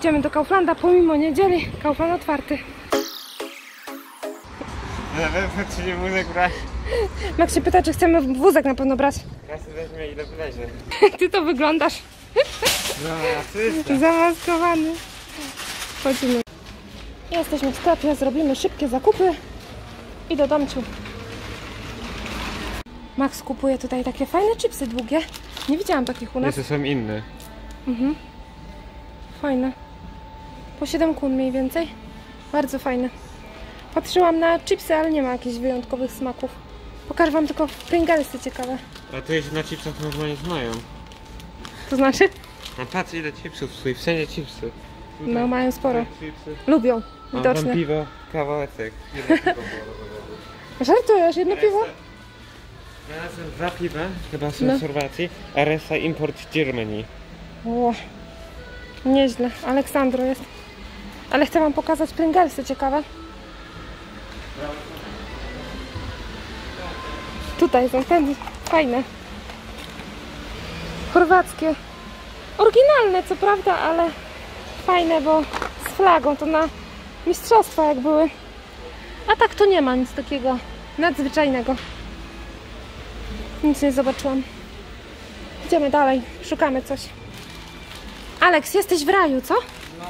Idziemy do Kauflanda, pomimo niedzieli, Kaufland otwarty. Nawet czy nie wózek brać? Max się pyta, czy chcemy wózek na pewno brać. Kasy weźmie ile wlezie. Ty to wyglądasz No, zamaskowany. Chodzimy. Jesteśmy w sklepie, zrobimy szybkie zakupy i do domciu. Max kupuje tutaj takie fajne chipsy długie. Nie widziałam takich u nas. to są inne. Fajne. Po 7 kun mniej więcej. Bardzo fajne. Patrzyłam na chipsy, ale nie ma jakichś wyjątkowych smaków. Pokażę wam tylko Pringlesy ciekawe. A to jest na chipsach normalnie mają. To znaczy? A patrz ile chipsów w wszędzie chipsy. Tutaj, No mają sporo. chipsy. Lubią, Mam widocznie. piwo, kawałeczek. Jedno piwo było. Żartujesz? Jedno piwo? Znalazłem 2 piwa, chyba są No. z Chorwacji. RSA Import Germany. O, nieźle. Aleksandro jest. Ale chcę wam pokazać Pringlesy ciekawe. Tutaj są ten fajne. Chorwackie. Oryginalne co prawda, ale fajne, bo z flagą to na mistrzostwa jak były. A tak to nie ma nic takiego nadzwyczajnego. Nic nie zobaczyłam. Idziemy dalej, szukamy coś. Aleks, jesteś w raju, co? No.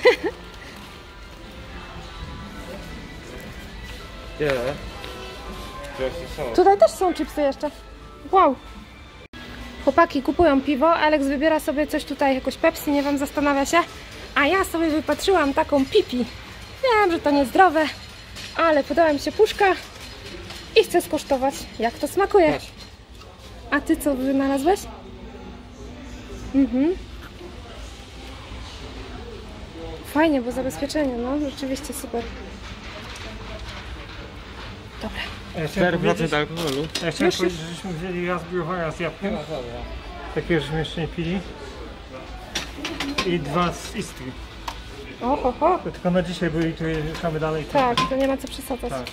Ile? Tutaj też są chipsy jeszcze. Wow. Chłopaki kupują piwo, Aleks wybiera sobie coś tutaj, jakoś Pepsi, nie wiem, zastanawia się. A ja sobie wypatrzyłam taką pipi. Wiem, że to niezdrowe, ale podoba mi się puszka i chcę skosztować, jak to smakuje. Patrz. A ty co wynalazłeś? Fajnie, bo zabezpieczenie, no rzeczywiście super. Dobra. Ja chciałem 4% powiedzieć, alkoholu. ja chciałem powiedzieć, żeśmy wzięli raz browara z jabłkiem. Takiego żeśmy jeszcze nie pili. I 2 z Istry. Oho, ho. To tylko na dzisiaj, bo jutro jechamy dalej. Tak, to nie ma co przesadzać. Tak.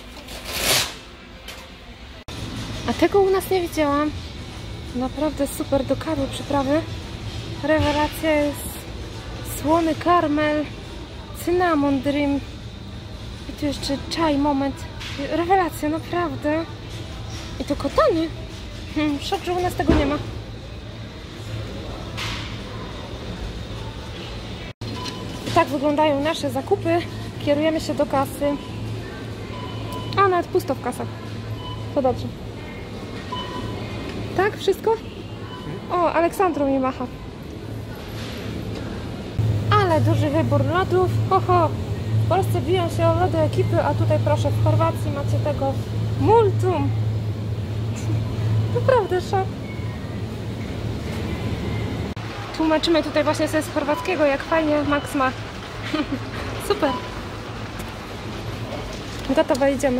A tego u nas nie widziałam. Naprawdę super do kawy przyprawy. Rewelacja jest słony karmel, cynamon dream i tu jeszcze czaj moment. Rewelacja, naprawdę. I to kotany. Szok, że u nas tego nie ma. I tak wyglądają nasze zakupy. Kierujemy się do kasy. A nawet pusto w kasach. To dobrze. Tak? Wszystko? O, Aleksandro mi macha. Ale duży wybór lodów. Ho, ho. W Polsce biją się o lody ekipy, a tutaj proszę, w Chorwacji macie tego multum. Naprawdę szok. Tłumaczymy tutaj właśnie sobie z chorwackiego, jak fajnie Max ma. Super. Gotowe, idziemy.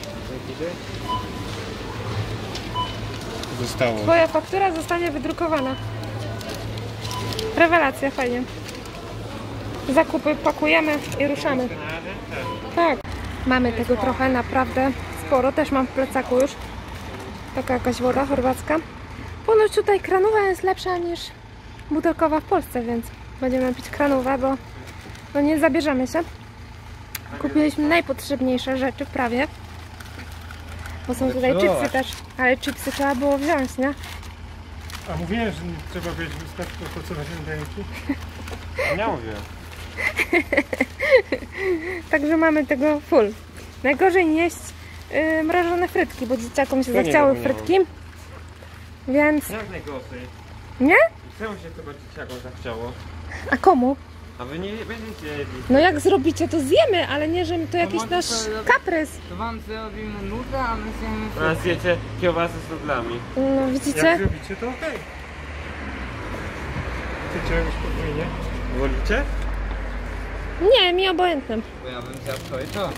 Zostało. Twoja faktura zostanie wydrukowana. Rewelacja, fajnie. Zakupy pakujemy i ruszamy. Tak. Mamy tego trochę, naprawdę sporo. Też mam w plecaku już. Taka jakaś woda chorwacka. Ponoć tutaj kranowa jest lepsza niż butelkowa w Polsce, więc będziemy pić kranówę, bo no nie zabierzemy się. Kupiliśmy najpotrzebniejsze rzeczy prawie. Bo są tutaj chipsy też. Ale chipsy trzeba było wziąć, nie? A mówiłem, że nie trzeba być wystarczy opracować ręki. Nie mówię. Także mamy tego full. Najgorzej nie jeść mrożone frytki, bo dzieciakom się To nie zachciały zapomniałam. frytki. Więc Jak najgorzej? nie? Czemu się chyba dzieciakom zachciało? A komu? A wy nie będziecie jedli. No jak zrobicie, to zjemy, ale nie, że to jakiś nasz kaprys. To wam zrobimy nudę, a my zjemy Teraz zjecie kiełbasy z nudlami. No Jak widzicie? zrobicie, to okej. Ty czegoś podwójnie? Wolicie? Nie, mi obojętnym. Bo ja bym zjadł to i to.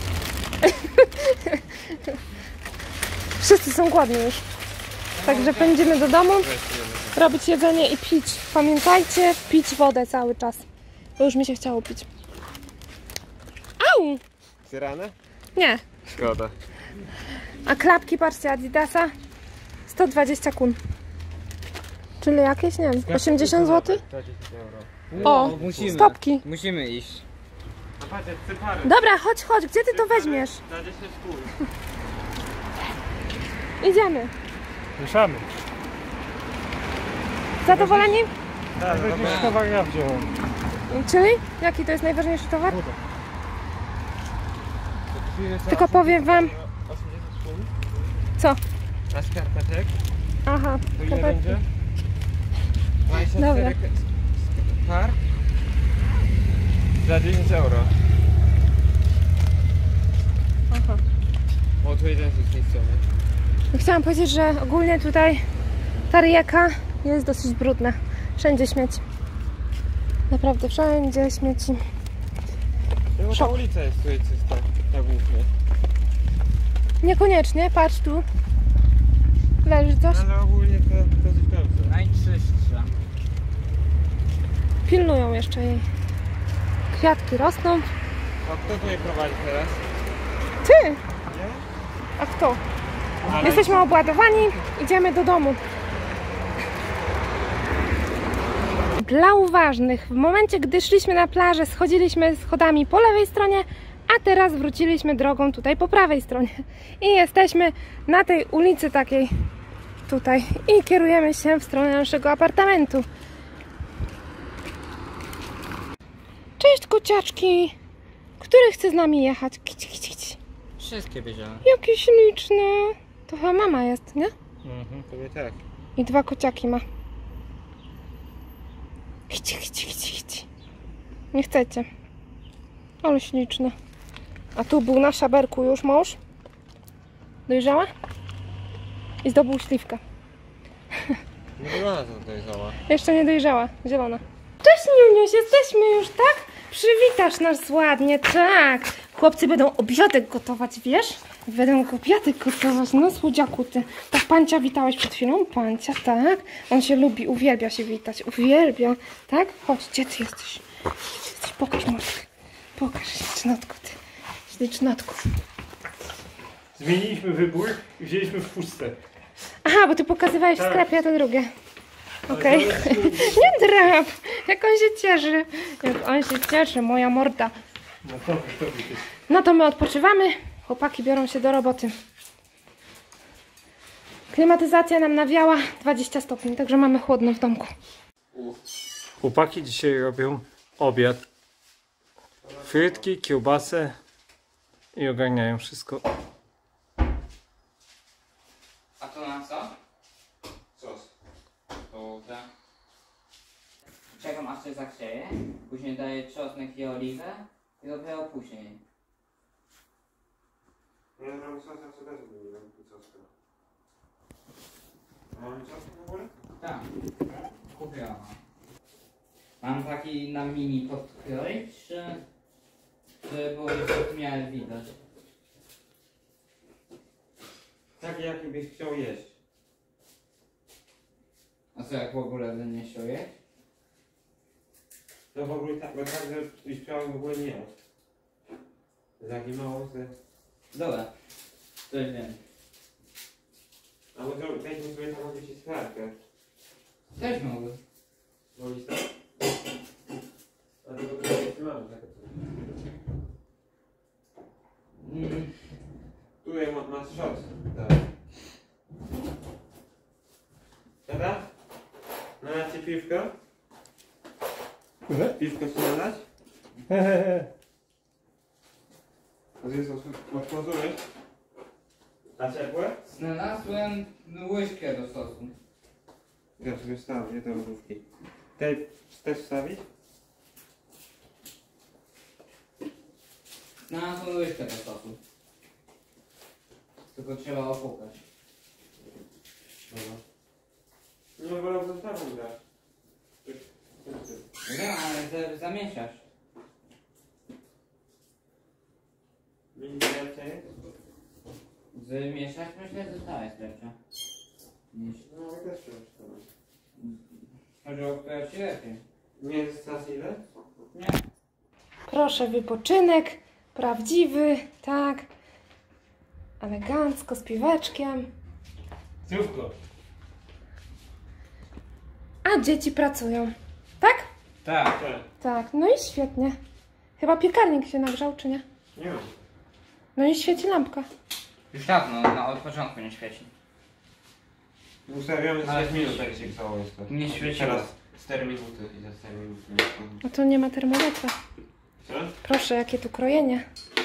Wszyscy są głodni już. Także pędzimy do domu, robić jedzenie i pić. Pamiętajcie, pić wodę cały czas. Bo już mi się chciało pić. Au! Syrane? Nie. Szkoda. A klapki, patrzcie, Adidasa 120 kun. Czyli jakieś, nie wiem, 80 zł? 20 euro. O, musimy. stopki. Musimy iść. A patrz, jak cypary. Dobra, chodź, chodź, gdzie ty to weźmiesz? Na 10 kół. Idziemy. Ruszamy. Zadowoleni? Tak, najważniejszy towar ja wziąłem. Czyli? Jaki to jest najważniejszy towar? Tylko powiem wam... 80 kół. Co? A skarpetek? Aha, To ile skarpetki. będzie? 24 Dobra. par? Za 10 euro. Aha. O, tu jeden z tej strony. Chciałam powiedzieć, że ogólnie tutaj ta rieka jest dosyć brudna. Wszędzie śmieci. Naprawdę, wszędzie śmieci. No, ta Szok. ulica jest tutaj czysta, ta głównie. Niekoniecznie, patrz tu. Leży coś. Ale ogólnie to coś dobrze. Najczystsza. Pilnują jeszcze jej. Kwiatki rosną. A kto tutaj prowadzi teraz? Ty! Nie? A kto? Ale Jesteśmy obładowani, idziemy do domu. Dla uważnych, w momencie gdy szliśmy na plażę, schodziliśmy schodami po lewej stronie, a teraz wróciliśmy drogą tutaj po prawej stronie. I jesteśmy na tej ulicy takiej tutaj i kierujemy się w stronę naszego apartamentu. Cześć kociaczki! Który chce z nami jechać? Kici, kici, kici. Wszystkie bierzemy. Jakie śliczne! To chyba mama jest, nie? tobie tak. I 2 kociaki ma. Chici, chici, chici, chici. Nie chcecie. Ale śliczne. A tu był na szaberku już mąż. Dojrzała? I zdobył śliwkę. Nie wygląda to tutaj zała. Jeszcze nie dojrzała. Zielona. Cześć Niuniuś, jesteśmy już, tak? Przywitasz nas ładnie, tak. Chłopcy będą obiadek gotować, wiesz? Będą obiadek gotować, no słodziaku ty. Tak Pancia witałeś przed chwilą? Pancia, tak. On się lubi, uwielbia się witać, uwielbia. Tak? Chodź, gdzie ty jesteś? Gdzie ty jesteś? Pokaż mordkę. Pokaż, ślicznotku ty. Ślicznotku. Zmieniliśmy wybór i wzięliśmy w puszce. Aha, bo ty pokazywałeś w Tak. sklepie, a to drugie. Okej. Nie drap. Jak on się cieszy. Jak on się cieszy, moja morda. No to widzisz. No to my odpoczywamy. Chłopaki biorą się do roboty. Klimatyzacja nam nawiała 20 stopni, także mamy chłodno w domku. Chłopaki dzisiaj robią obiad. Frytki, kiełbasę i ogarniają wszystko. A to na co? Sos. To tak. Czekam aż się zagrzeje, później daję czosnek i oliwę i dopiero później. Ja robię sos, a co też nie robię soska. Mamy soska w ogóle? Tak. Kupiłam. Mam taki na mini podkroić, żeby było jeszcze w miarę widać. Taki jaki byś chciał jeść. A co jak w ogóle nie siuje? To w ogóle tak, bo tak, że byś chciał w ogóle nie jeść. Taki mało, że... Dobra. To wiem. A może weźmy sobie taką wyciskarkę. Też mogę. Wolisz tak? A tego tutaj nie mamy takie coś. Tutaj masz szos. Tak. Dobra? Nalać ci piwko? Piwko ci nalać? A zjedz otworzyłeś? A ciepłe? Znalazłem łyżkę do sosu. Ja sobie wstawię te lodówki. Te też wstawić? Znalazłem łyżkę do sosu. Tylko trzeba opłukać. Dobra. No wolałbym tam dać. Wiem, ale zamieszasz. Mini więcej? Zmieszać myślę, że ta jest lepsza. Niż... No ja też przeczytałem. Chodzi o która ci lepiej. Nie jest czas ile? Nie. Proszę, wypoczynek. Prawdziwy, tak. Elegancko, z piweczkiem. Zdrówko. A dzieci pracują. Tak? Tak. Tak. Tak, no i świetnie. Chyba piekarnik się nagrzał, czy nie? Nie wiem. No i świeci lampka. Już dawno, no, od początku nie świeci. Ustawiamy Ale 6 minut, tak się cało jest to. Nie świeciło. Teraz 4 minuty i za 4 minuty nie wchodzi. No to nie ma termometra. Co? Proszę, jakie tu krojenie.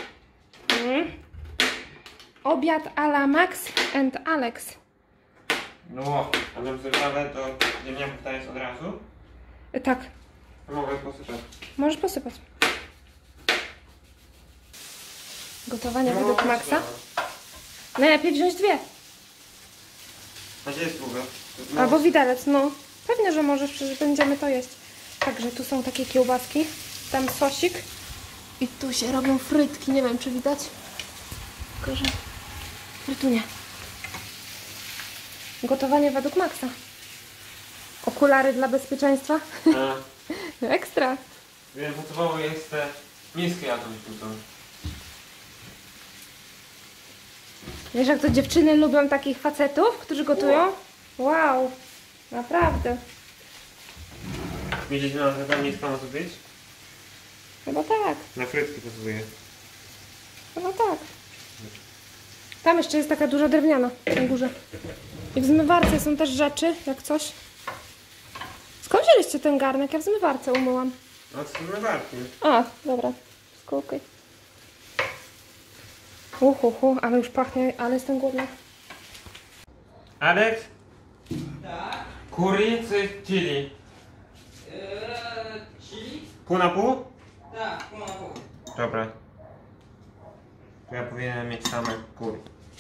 Obiad a la Max and Alex. No, a na zerwale to ziemniaków jest od razu? Tak, To mogę posypać. możesz posypać. Gotowanie według Maxa. Najlepiej wziąć 2. A gdzie jest długo? Albo widelec, no. Pewnie, że możesz, przecież będziemy to jeść. Także tu są takie kiełbaski, tam sosik i tu się robią frytki, nie wiem czy widać. Tylko, że frytunie. Gotowanie według Maxa. Okulary dla bezpieczeństwa. A, Ekstra. wiem, podstawowo jest te niskie jakąś tutaj. Wiesz, jak to dziewczyny lubią takich facetów, którzy gotują? Wow, naprawdę. Widzieć na pewno nisko może być? Chyba tak. Na frytki pasuje. Chyba tak. Tam jeszcze jest taka duża drewniana na górze. I w zmywarce są też rzeczy, jak coś. Skąd wzięliście ten garnek? Ja w zmywarce umyłam. A co to warto? A, dobra. Skółkaj. Ale już pachnie, ale jestem głodna. Alex? Tak. Curry czy chili? Chili? Pół na pół? Tak, pół na pół. Dobra. To ja powinienem mieć same curry.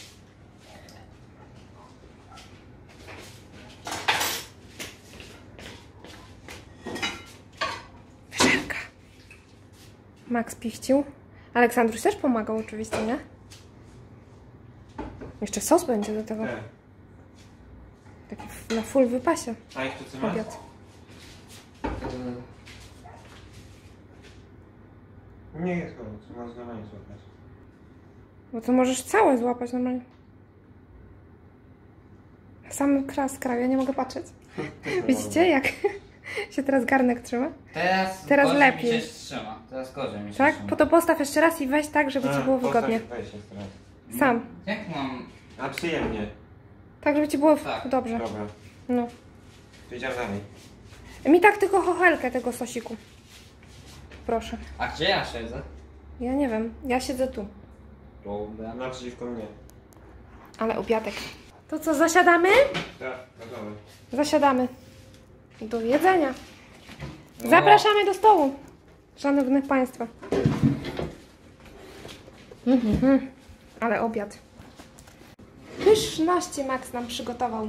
Wyżerka. Max pichcił. Aleksandruś też pomagał oczywiście, nie? Jeszcze sos będzie do tego. Tak. Taki na full wypasie. A jeszcze co masz? Obiad. Nie jest koniec, można normalnie złapać. Bo to możesz całe złapać normalnie. Sam kras kraju, ja nie mogę patrzeć. Widzicie, jak się teraz garnek trzyma? Teraz gorzej lepiej. mi się trzyma. Teraz gorzej mi się Tak? trzyma. Po to postaw jeszcze raz i weź tak, żeby ci było wygodnie. Weź jeszcze raz. Sam. Jak mam... A przyjemnie. Tak, żeby ci było Tak. dobrze. Dobra. No. To idziemy dalej. Mi tak tylko chochelkę tego sosiku. Proszę. A gdzie ja siedzę? Ja nie wiem, ja siedzę tu. Dobra. Naprzeciwko mnie. Ale obiadek. To co, zasiadamy? Tak, gotowe. Zasiadamy. Do jedzenia. No. Zapraszamy do stołu. Szanownych Państwa. Ale obiad. Pyszności Max nam przygotował.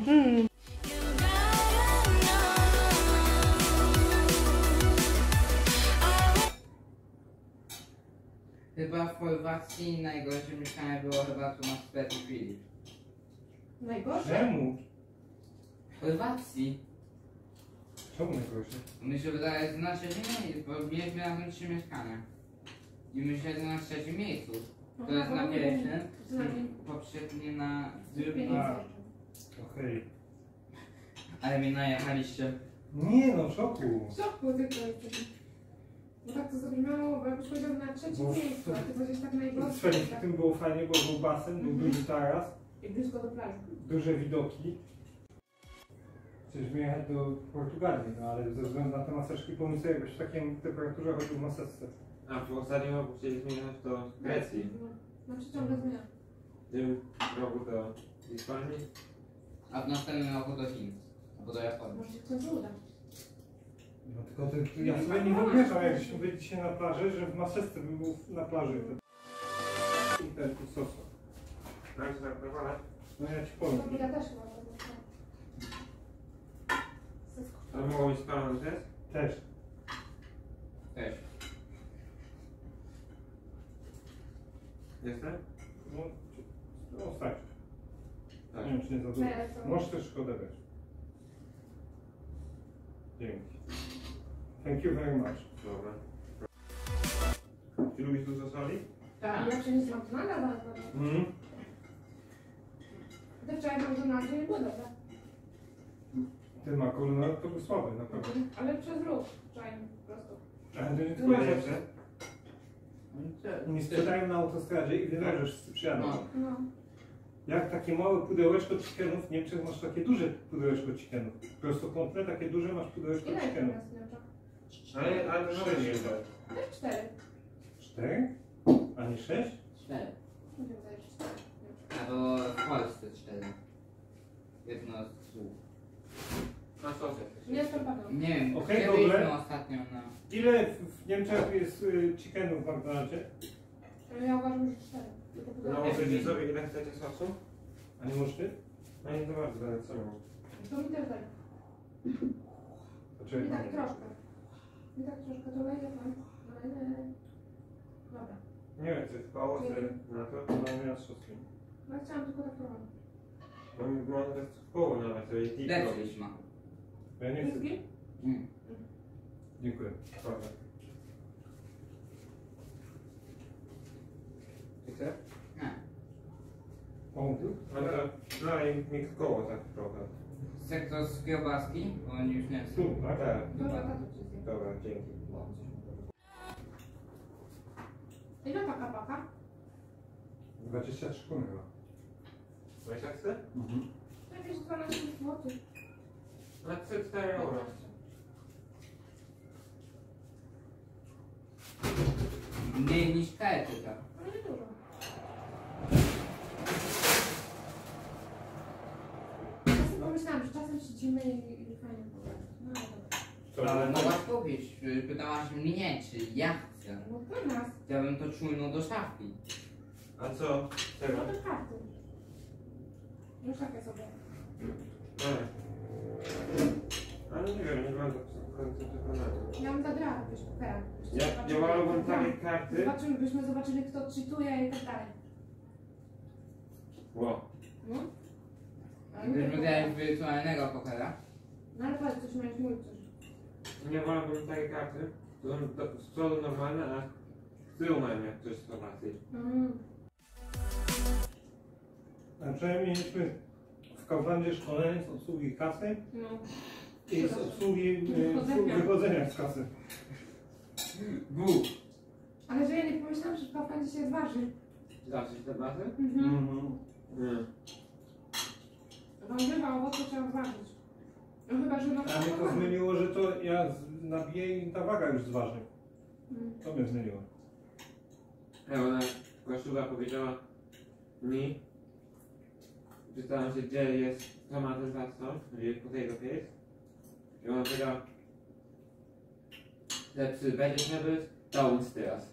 Chyba w Chorwacji najgorsze mieszkanie było chyba tu na sklepie Filip. Najgorsze? Czemu? W Chorwacji? Czemu najgorsze? Mi się wydaje, że na trzecim miejscu, bo mieliśmy razem 3 mieszkania. I my siedzimy na trzecim miejscu. To jest na pierwszym, poprzednie na drugim. A, okej. Ale mnie najechaliście. Nie no, w szoku. W szoku tylko jesteśmy. Bo tak to zabrzmiało, bo jakbyś powiedział na trzecim Bo- miejscu, a ty powiedziałeś tak najgorsze. Swoim w tym było fajnie, bo był basen, był duży taras, I blisko do plaży. duże widoki. Chcieliśmy jechać do Portugalii, no ale ze względu na te maseczki pomysły jakoś w takiej temperaturze chodził w maseczce. A w ostatnim roku chcieliśmy jechać do Grecji. Znaczy ciągle zmiana. W tym roku do Hiszpanii. A w następnym roku do Chin. Albo do Japonii. Może się w końcu uda. No tylko ja sobie nie wyobrażam, jak żeśmy byli dzisiaj na plaży, że w maseczce bym był na plaży. I ten tu sosu. No i co tak naprawdę? No ja ci powiem. Ja też chyba będę chciała. Ale mogło być spalony też? Też. Też. Jestem? No starczy. Tak. Nie wiem, czy nie za dużo. Możesz też odebrać. Dzięki. Thank you very much. Dobra. Czy lubisz dużo soli? Tak. Ja przyniosę McDonalda zaraz. Ty wczoraj w McDonaldzie nie było dobre. Ten makaron no, to był słaby, naprawdę. Ale przez ruch, czajny, po prostu. Ale to nie No, tylko Jest jest. jeszcze? Nie sprzedają na autostradzie i wywożesz z przyjadą. No. No. Jak takie małe pudełeczko chickenów, w Niemczech masz takie duże pudełeczko chickenów. Prostokątne, takie duże masz pudełeczko Ile jest chickenów. teraz miocza? Ale to Sześć. nie jest. Ale 4. 4? A nie 6? 4. Nie wiem, zdaje się 4. Albo w Polsce 4. Jedno z słów. Na sosy. Nie jestem pewna. Nie wiem, Okej, kiedy dobre. byliśmy ostatnio na... Ile w Niemczech jest chickenów w McDonaldzie? Ja uważam, że 4. Tylko No pudełko. możecie sobie ile chcecie sosu? A nie możesz ty? No nie za bardzo, ale co mam? To mi też daj. To czekaj, Mi tak panie. troszkę. Mi tak troszkę, to lejdę pan. Lejdę. Dobra. Nie wiem, czy jest koło na to. No ja z sosem. No chciałam tylko tak trochę. No może to jest koło nawet, to jest deep Lepszy smak. Ja nie chcę. Wszystkie? Mm. Dziękuję. Dobra. Chce? Nie. O, No to daj mi koło tak trochę. Chce ktoś z kiełbaski? Bo oni już nie są. tu, tak? Tak. Dobra, tato ci zje. Dobra, dzięki. Ile taka paka? 23 koron chyba. Weź jak chce? Jakieś 12 zł. Na 4 euro. Mniej niż kaety, tak. Ale nie dużo. Czasem pomyślałam, że czasem siedzimy i fajnie pogadać. No ale dobra. Co? Ale mogłaś kupić. Pytałaś mnie, czy ja chcę. No to nas. Ja bym to czujno do szafki. A co? Tego? No to karty. No takie sobie. Dobra. Ale nie wiem, nie mam do końca przekonania. Ja bym zagrała jakiegoś pokera. Ja wolałbym takiej karty. Zobaczymy, byśmy zobaczyli, kto cheatuje i tak dalej. Ło. No? Ale nie Gdybyśmy wiem, grali w wirtualnego pokera. no ale powiedz, coś miałeś mówić coś. Nie wolałbym takiej karty. To są z przodu normalne, a z tyłu mają jak coś zobaczyć. A przynajmniej mieliśmy w Kauflandzie szkolenie z obsługi kasy No. i z obsługi Wychodzenia. wychodzenia z kasy. Bóg. Ale że ja nie pomyślałam, że w Kauflandzie się zważy. Zawsze te bazy? Nie. Warzywa, owoce trzeba zważyć. No chyba, że na A mnie to zmyliło, że to ja nabiję i ta waga już zważy. To mnie zmyliło. Ona, koszula powiedziała mi, pytałam się, gdzie jest tomaty pastą, czyli potato paste. I ona powiedziała, that vegetables downstairs.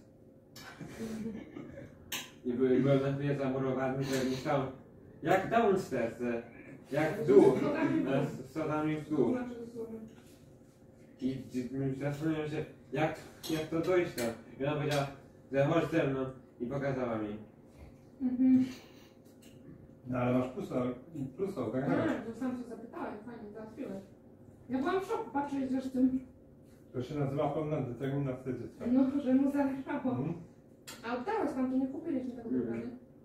I byłem na chwilę zamurowany, że myślałem, jak downstairs, jak w dół, z sodami w dół. Znaczy dosłownie. I zastanawiam się, jak to dojść tam. I ona powiedziała, że chodź ze mną i pokazała mi. No ale masz plusa ogarnąłeś. Tak, to sam się zapytałem, fajnie, załatwiłeś. Ja byłam w szoku, patrzeć, że z tym, To się nazywa pełna determinacja dziecka. no, że mu zależało. Mhm. A oddałeś tam, to nie kupiliśmy tego wybrania.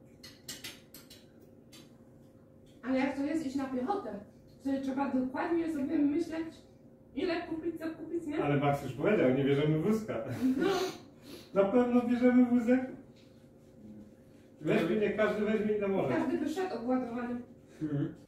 Ale jak to jest iść na piechotę, czyli trzeba dokładnie sobie myśleć, ile kupić, co kupić, nie? Ale Max już powiedział, nie bierzemy wózka. No, Na pewno bierzemy wózek? Weźmie, nie każdy weźmie i na morze. każdy by szedł obładowany. Mhm.